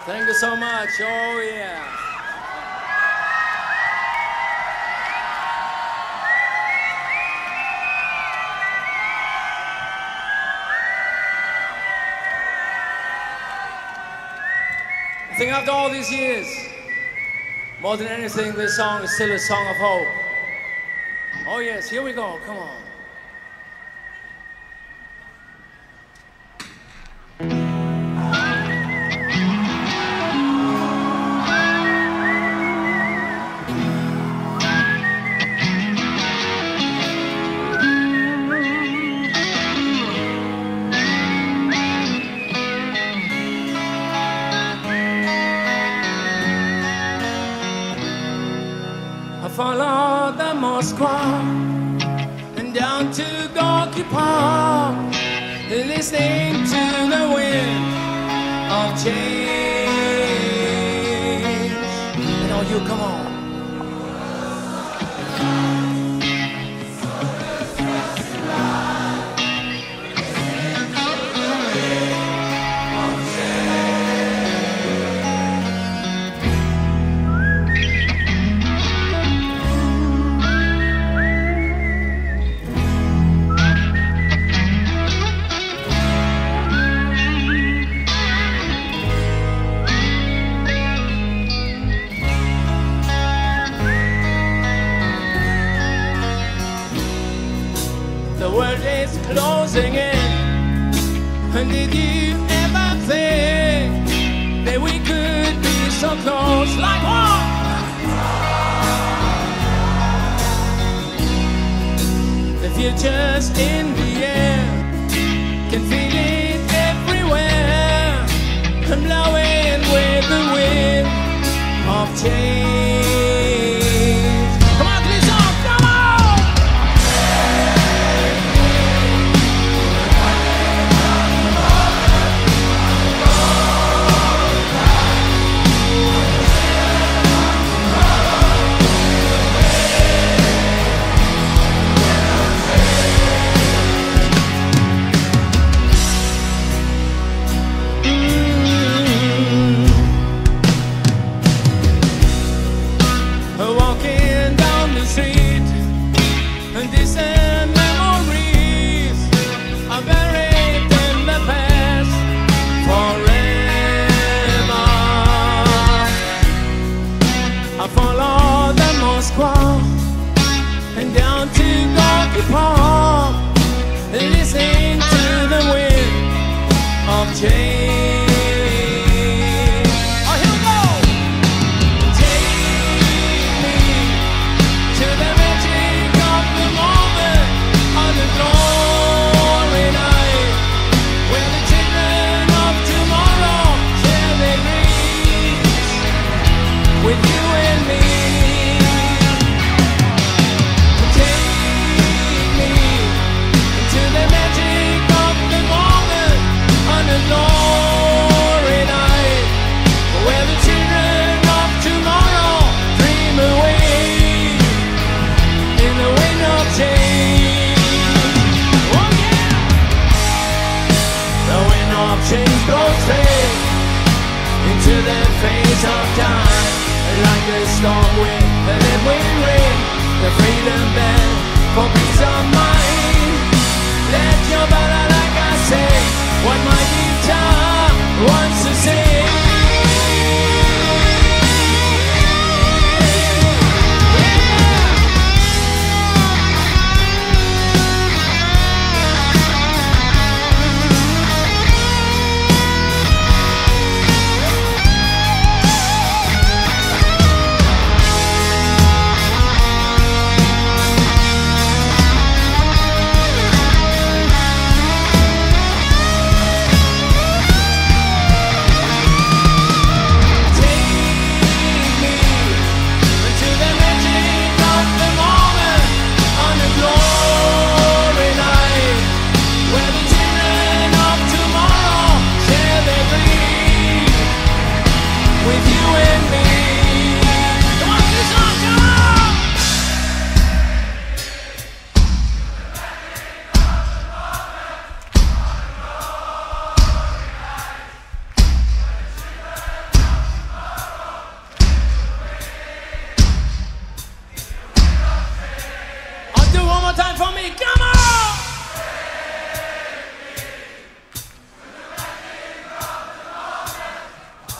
Thank you so much. Oh, yeah. I think after all these years, more than anything, this song is still a song of hope. Oh, yes, here we go. Come on. Follow the Moskva and down to Gorky Park, listening to the wind of change. And all you, come on. The world is closing in, and did you ever think that we could be so close like what? The future's in the air, can feel it everywhere, and blowing with the wind of change. Walking down the street, and distant memories are buried in the past forever. I follow the Moskva and down to Gorky Park, listening to the wind of change. With you and me, take me into the magic of the moment on a glory night, where the children of tomorrow dream away in the wind of change. Oh yeah, the wind of change goes straight into the face of time. Like a storm wind, and it will ring the freedom bell for peace of mind. Let your ballad, like I say, what my guitar wants to sing.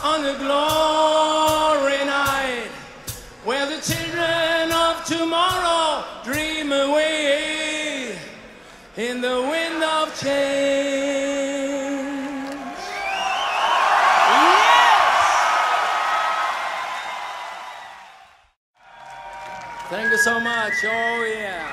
on a glory night, where the children of tomorrow dream away in the wind of change. Yes! Thank you so much. Oh yeah.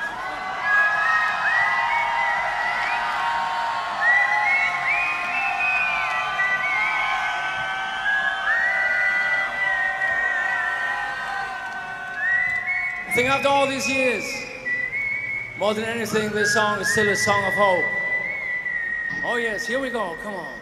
I think after all these years, more than anything, this song is still a song of hope. Oh yes, here we go, come on.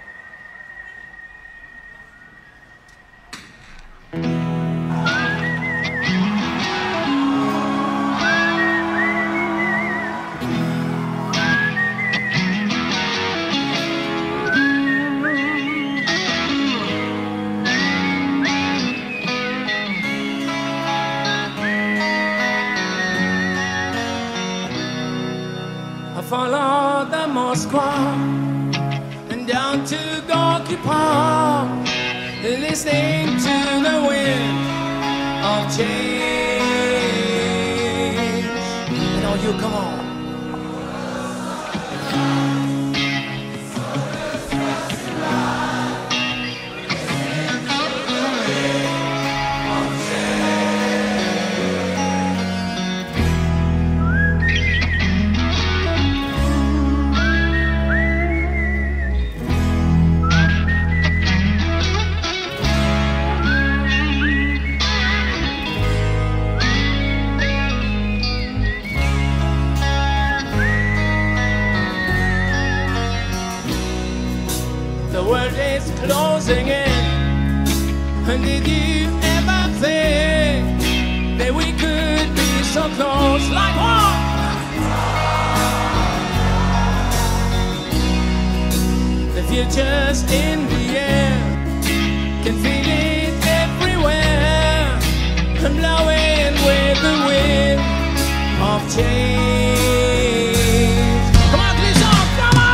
I followed the Moskva and down to Gorky Park, listening to the wind of change. And all you, come on. The world is closing in, and did you ever think that we could be so close like what? The future's in the air, can feel it everywhere, and blowing with the wind of change. Come on, Lisa, come on!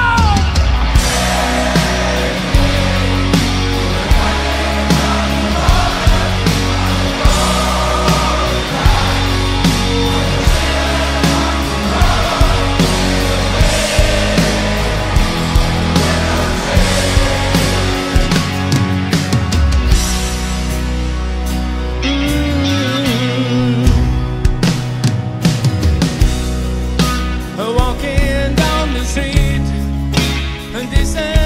Walking down the street, and this